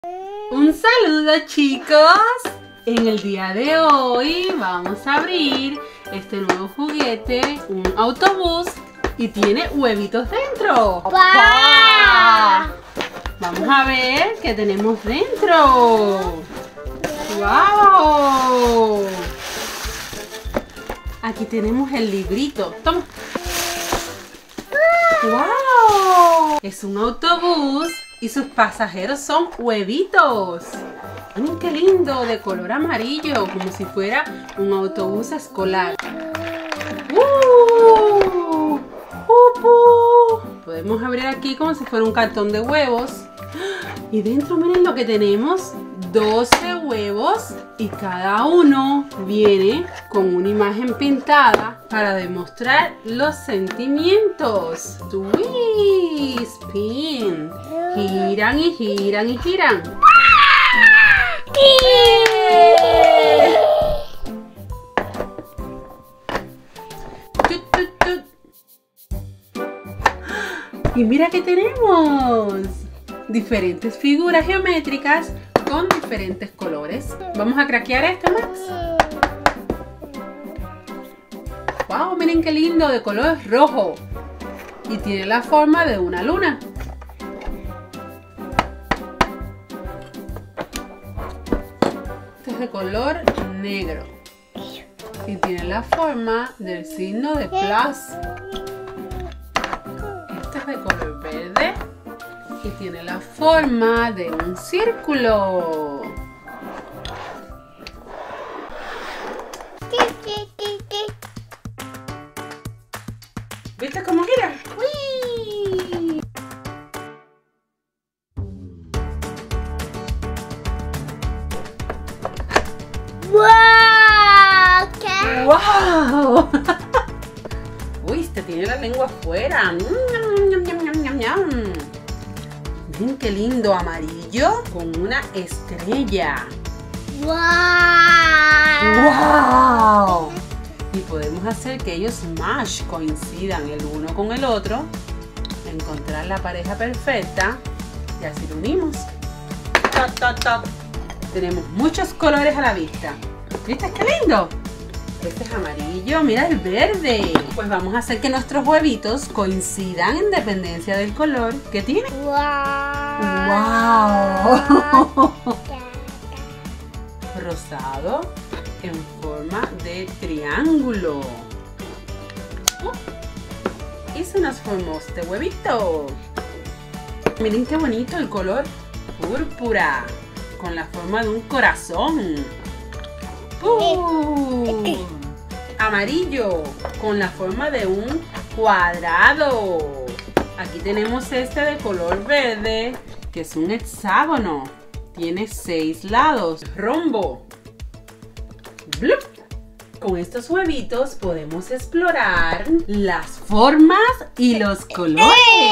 Un saludo, chicos. En el día de hoy vamos a abrir este nuevo juguete, un autobús, y tiene huevitos dentro. ¡Papá! Vamos a ver qué tenemos dentro. ¡Wow! Aquí tenemos el librito. Toma. ¡Wow! Es un autobús y sus pasajeros son huevitos. Miren qué lindo, de color amarillo, como si fuera un autobús escolar. Podemos abrir aquí como si fuera un cartón de huevos. Y dentro miren lo que tenemos. 12 huevos y cada uno viene con una imagen pintada para demostrar los sentimientos. Twist, spin. Giran y giran y giran. Y mira que tenemos diferentes figuras geométricas con diferentes colores. Vamos a craquear este, Max. Wow, miren qué lindo, de color rojo. Y tiene la forma de una luna. Este es de color negro. Y tiene la forma del signo de plus. Este es de color verde. Y tiene la forma de un círculo. ¿Viste cómo gira? ¡Uy! ¡Wow! ¿Qué? ¡Wow! Uy, este tiene la lengua afuera. Miren qué lindo, amarillo con una estrella. ¡Wow! ¡Wow! Y podemos hacer que ellos smash coincidan el uno con el otro, encontrar la pareja perfecta y así lo unimos. ¡Top, top, top! Tenemos muchos colores a la vista. ¿Viste qué lindo? Este es amarillo, mira el verde. Pues vamos a hacer que nuestros huevitos coincidan en dependencia del color que tiene. ¡Wow! Rosado en forma de triángulo. Y se nos formó este huevito. Miren qué bonito el color púrpura con la forma de un corazón. Amarillo con la forma de un cuadrado. Aquí tenemos este de color verde que es un hexágono. Tiene 6 lados. Rombo. ¡Blup! Con estos huevitos podemos explorar las formas y los colores.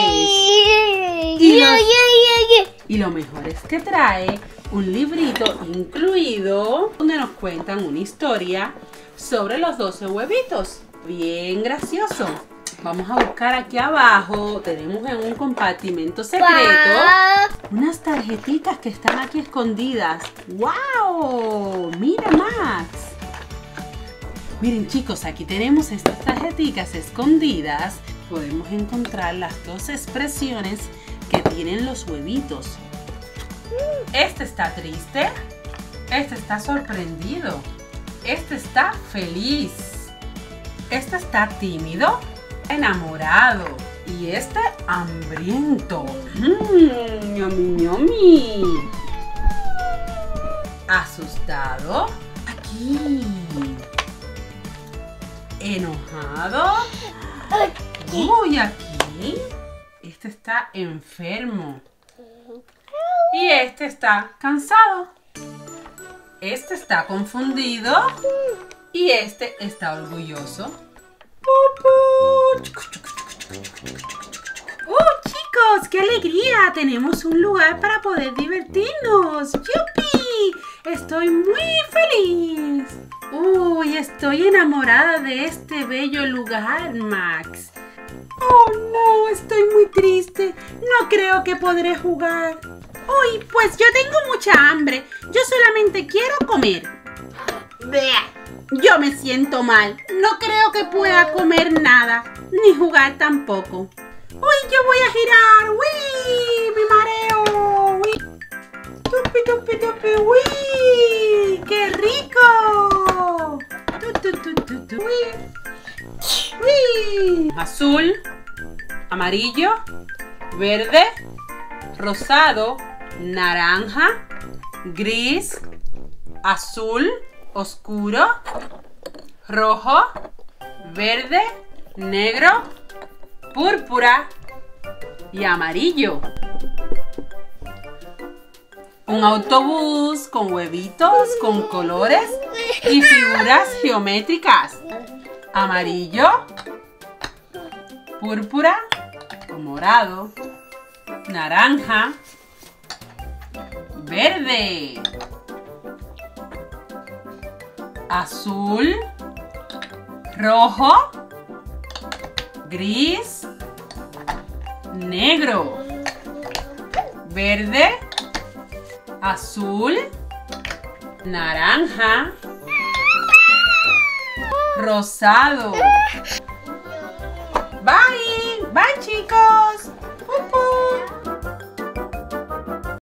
Y lo mejor es que trae un librito incluido donde nos cuentan una historia sobre los 12 huevitos. Bien gracioso. Vamos a buscar aquí abajo. Tenemos en un compartimento secreto unas tarjetitas que están aquí escondidas. ¡Wow! ¡Mira, Max! Miren, chicos, aquí tenemos estas tarjetitas escondidas. Podemos encontrar las 2 expresiones que tienen los huevitos. Este está triste. Este está sorprendido. Este está feliz. Este está tímido, enamorado. Y este hambriento. Yummy, yummy. Asustado. Aquí. Enojado. Uy, aquí. Este está enfermo. Y este está cansado. Este está confundido. Y este está orgulloso. Chicos, qué alegría. Tenemos un lugar para poder divertirnos. ¡Yupi! Estoy muy feliz. Uy, estoy enamorada de este bello lugar, Max. Oh, no, estoy muy triste. No creo que podré jugar. Uy, pues yo tengo mucha hambre. Yo solamente quiero comer. Yo me siento mal. No creo que pueda comer nada, ni jugar tampoco. Uy, yo voy a girar. ¡Uy! ¡Me mareo! ¡Uy! ¡Tupi, tupi, tupi! ¡Uy! ¡Qué rico! ¡Uy! ¡Uy! Azul, amarillo, verde, rosado, naranja, gris, azul oscuro, rojo, verde, negro, púrpura y amarillo. Un autobús con huevitos, con colores y figuras geométricas. Amarillo, púrpura o morado, naranja, verde, azul, rojo, gris, negro, verde, azul, naranja, rosado. Bye, bye chicos.